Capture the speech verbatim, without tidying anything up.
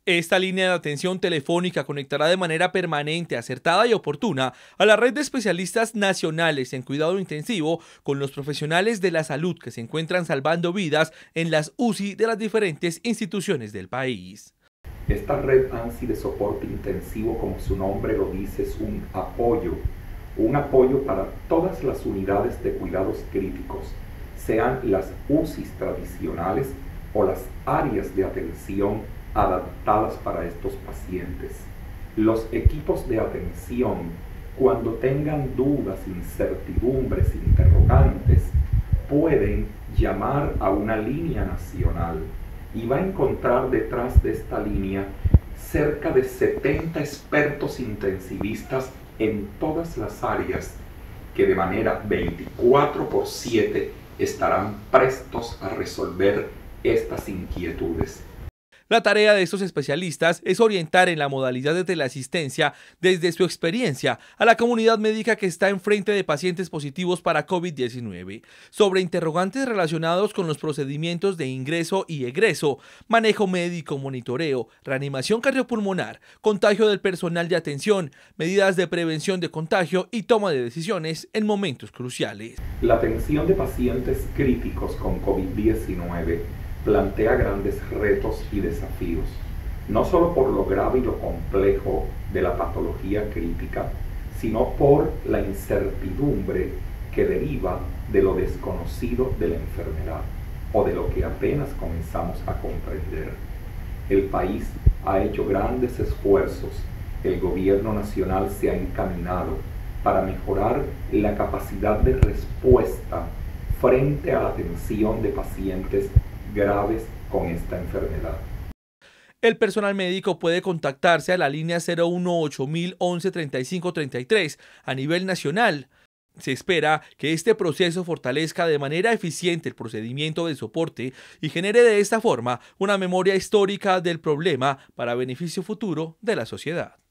Esta línea de atención telefónica conectará de manera permanente, acertada y oportuna a la red de especialistas nacionales en cuidado intensivo con los profesionales de la salud que se encuentran salvando vidas en las U C I de las diferentes instituciones del país. Esta red ANSI de soporte intensivo, como su nombre lo dice, es un apoyo, un apoyo para todas las unidades de cuidados críticos, sean las U C Is tradicionales o las áreas de atención adaptadas para estos pacientes. Los equipos de atención, cuando tengan dudas, incertidumbres, interrogantes, pueden llamar a una línea nacional y va a encontrar detrás de esta línea cerca de setenta expertos intensivistas en todas las áreas que de manera veinticuatro por siete estarán prestos a resolver estas inquietudes. La tarea de estos especialistas es orientar en la modalidad de teleasistencia desde su experiencia a la comunidad médica que está enfrente de pacientes positivos para COVID diecinueve, sobre interrogantes relacionados con los procedimientos de ingreso y egreso, manejo médico, monitoreo, reanimación cardiopulmonar, contagio del personal de atención, medidas de prevención de contagio y toma de decisiones en momentos cruciales. La atención de pacientes críticos con COVID diecinueve plantea grandes retos y desafíos, no solo por lo grave y lo complejo de la patología crítica, sino por la incertidumbre que deriva de lo desconocido de la enfermedad o de lo que apenas comenzamos a comprender. El país ha hecho grandes esfuerzos, el gobierno nacional se ha encaminado para mejorar la capacidad de respuesta frente a la atención de pacientes graves con esta enfermedad. El personal médico puede contactarse a la línea cero uno ocho mil once treinta y cinco treinta y tres a nivel nacional. Se espera que este proceso fortalezca de manera eficiente el procedimiento de soporte y genere de esta forma una memoria histórica del problema para beneficio futuro de la sociedad.